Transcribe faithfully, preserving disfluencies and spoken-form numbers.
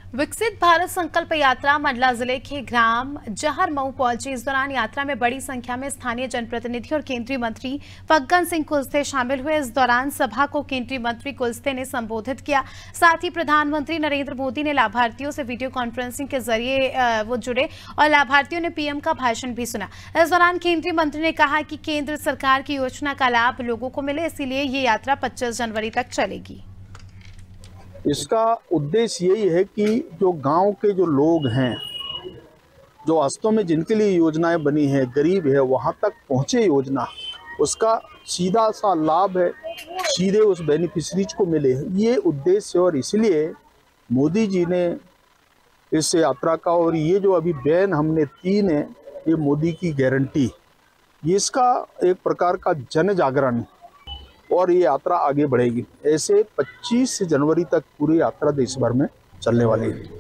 विकसित भारत संकल्प यात्रा मंडला जिले के ग्राम जहर मऊ पहुंची। इस दौरान यात्रा में बड़ी संख्या में स्थानीय जनप्रतिनिधि और केंद्रीय मंत्री फग्गन सिंह कुलस्ते शामिल हुए। इस दौरान सभा को केंद्रीय मंत्री कुलस्ते ने संबोधित किया। साथ ही प्रधानमंत्री नरेंद्र मोदी ने लाभार्थियों से वीडियो कॉन्फ्रेंसिंग के जरिए वो जुड़े और लाभार्थियों ने पीएम का भाषण भी सुना। इस दौरान केंद्रीय मंत्री ने कहा कि केंद्र सरकार की योजना का लाभ लोगों को मिले, इसीलिए ये यात्रा पच्चीस जनवरी तक चलेगी। इसका उद्देश्य यही है कि जो गांव के जो लोग हैं, जो वास्तव में जिनके लिए योजनाएं बनी हैं, गरीब है, वहां तक पहुंचे योजना, उसका सीधा सा लाभ है, सीधे उस बेनिफिशरीज को मिले, ये उद्देश्य है। और इसलिए मोदी जी ने इस यात्रा का, और ये जो अभी बैन हमने तीन है, ये मोदी की गारंटी, ये इसका एक प्रकार का जन जागरण, और ये यात्रा आगे बढ़ेगी। ऐसे पच्चीस जनवरी तक पूरी यात्रा देश भर में चलने वाली है।